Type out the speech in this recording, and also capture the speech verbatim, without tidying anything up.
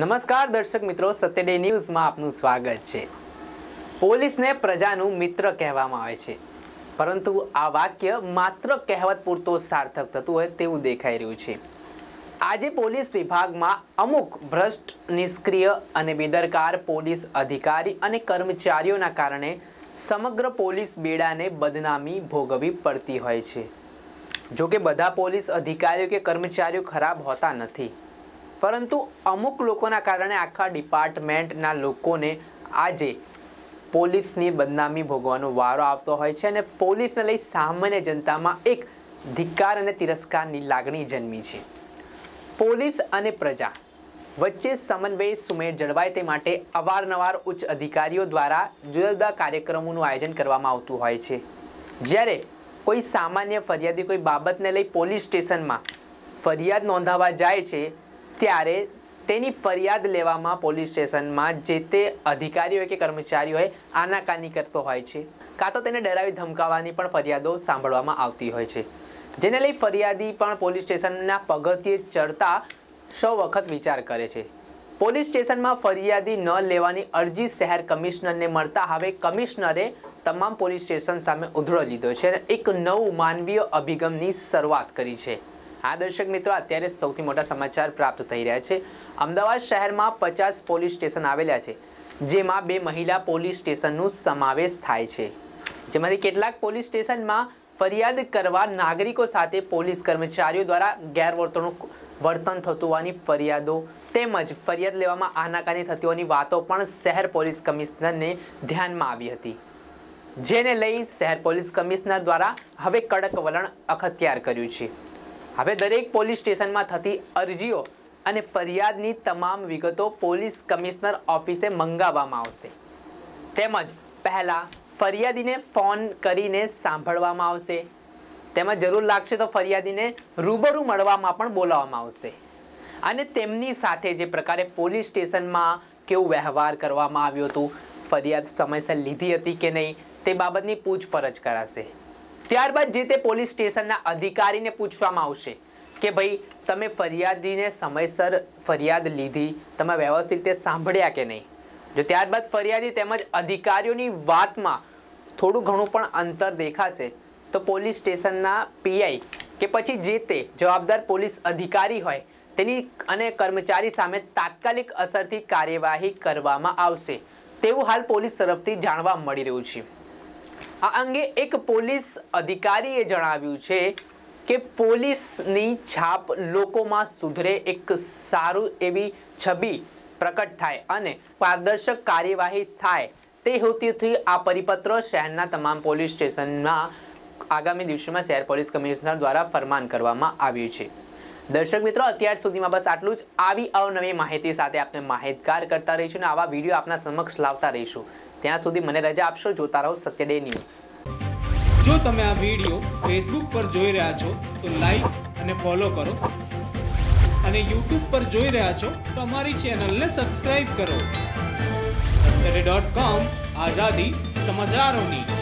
નમસ્કાર દર્શક મિત્રો, સત્ય ડે ન્યૂઝમાં આપનું સ્વાગત છે। પોલીસને પ્રજાનું મિત્ર કહેવામાં આવે છે, પરંતુ આ વાક્ય માત્ર કહેવત પૂરતો સાર્થક થતું હોય તેવું દેખાઈ રહ્યું છે। આજે પોલીસ વિભાગમાં અમુક ભ્રષ્ટ, નિષ્ક્રિય અને બેદરકાર પોલીસ અધિકારી અને કર્મચારીઓના કારણે સમગ્ર પોલીસ બેડાને બદનામી ભોગવવી પડતી હોય છે। જો કે બધા પોલીસ અધિકારીઓ કે કર્મચારીઓ ખરાબ હોતા નથી, પરંતુ અમુક લોકોના કારણે આખા ડિપાર્ટમેન્ટના લોકોને આજે પોલીસની બદનામી ભોગવવાનો વારો આવતો હોય છે અને પોલીસને લઈ સામાન્ય જનતામાં એક ધિક્કાર અને તિરસ્કારની લાગણી જન્મી છે। પોલીસ અને પ્રજા વચ્ચે સમન્વય સુમેળ જળવાય તે માટે અવારનવાર ઉચ્ચ અધિકારીઓ દ્વારા જુદા જુદા કાર્યક્રમોનું આયોજન કરવામાં આવતું હોય છે। જ્યારે કોઈ સામાન્ય ફરિયાદી કોઈ બાબતને લઈ પોલીસ સ્ટેશનમાં ફરિયાદ નોંધાવવા જાય છે, ત્યારે તેની ફરિયાદ લેવામાં પોલીસ સ્ટેશનમાં જે તે અધિકારી હોય કે કર્મચારી હોય આનાકાની કરતો હોય છે, કાં તો તેને ડરાવી ધમકાવવાની પણ ફરિયાદો સાંભળવામાં આવતી હોય છે, જેને લઈ ફરિયાદી પણ પોલીસ સ્ટેશનના પગથિયે ચડતા સૌ વખત વિચાર કરે છે। પોલીસ સ્ટેશનમાં ફરિયાદી ન લેવાની અરજી શહેર કમિશનરને મળતા હવે કમિશનરે તમામ પોલીસ સ્ટેશન સામે ઉધડો લીધો છે અને એક નવું માનવીય અભિગમની શરૂઆત કરી છે। આ દર્શક મિત્રો, અત્યારે સૌથી મોટા સમાચાર પ્રાપ્ત થઈ રહ્યા છે। અમદાવાદ શહેરમાં પચાસ પોલીસ સ્ટેશન આવેલા છે, જેમાં બે મહિલા પોલીસ સ્ટેશનનો સમાવેશ થાય છે, જેમાંથી કેટલાક પોલીસ સ્ટેશનમાં ફરિયાદ કરવા નાગરિકો સાથે પોલીસ કર્મચારીઓ દ્વારા ગેરવર્તણૂક વર્તન થતું હોવાની ફરિયાદો તેમજ ફરિયાદ લેવામાં આનાકાની થતી હોવાની વાતો પણ શહેર પોલીસ કમિશનરને ધ્યાનમાં આવી હતી, જેને લઈ શહેર પોલીસ કમિશનર દ્વારા હવે કડક વલણ અખત્યાર કર્યું છે। હવે દરેક પોલીસ સ્ટેશનમાં થતી અરજીઓ અને ફરિયાદની તમામ વિગતો પોલીસ કમિશનર ઓફિસે મંગાવવામાં આવશે, તેમજ પહેલાં ફરિયાદીને ફોન કરીને સાંભળવામાં આવશે, તેમજ જરૂર લાગશે તો ફરિયાદીને રૂબરૂ મળવામાં પણ બોલાવવામાં આવશે અને તેમની સાથે જે પ્રકારે પોલીસ સ્ટેશનમાં કેવું વ્યવહાર કરવામાં આવ્યું હતું, ફરિયાદ સમયસર લીધી હતી કે નહીં તે બાબતની પૂછપરછ કરાશે। ત્યારબાદ જે તે પોલીસ સ્ટેશનના અધિકારીને પૂછવામાં આવશે કે ભાઈ તમે ફરિયાદીને સમયસર ફરિયાદ લીધી, તમે વ્યવસ્થિત રીતે સાંભળ્યા કે નહીં। જો ત્યારબાદ ફરિયાદી તેમજ અધિકારીઓની વાતમાં થોડું ઘણું પણ અંતર દેખાશે તો પોલીસ સ્ટેશનના પીઆઈ કે પછી જે તે જવાબદાર પોલીસ અધિકારી હોય તેની અને કર્મચારી સામે તાત્કાલિક અસરથી કાર્યવાહી કરવામાં આવશે તેવું હાલ પોલીસ તરફથી જાણવા મળી રહ્યું છે। આ અંગે એક પોલીસ અધિકારીએ જણાવ્યું છે કે પોલીસની છાપ લોકોમાં સુધરે, એક સારું એવી છબી પ્રકટ થાય અને પારદર્શક કાર્યવાહી થાય તે હેતુથી આ પરિપત્ર શહેરના તમામ પોલીસ સ્ટેશનમાં આગામી દિવસોમાં શહેર પોલીસ કમિશનર દ્વારા ફરમાન કરવામાં આવ્યું છે। દર્શક મિત્રો, અત્યાર સુધીમાં બસ આટલું જ। આવી અવનવી માહિતી સાથે આપણે માહિતગાર કરતા રહીશું અને આવા વિડીયો આપના સમક્ષ લાવતા રહીશું। ત્યાં સુધી મને રજા આપશો। જોતા રહો સત્ય ડે ન્યૂઝ। જો તમે આ વિડીયો ફેસબુક પર જોઈ રહ્યા છો તો લાઈક અને ફોલો કરો, અને યુટ્યુબ પર જોઈ રહ્યા છો તો અમારી ચેનલને સબસ્ક્રાઇબ કરો। સત્ય ડે ડોટ કોમ, આઝાદી સમાચારોની।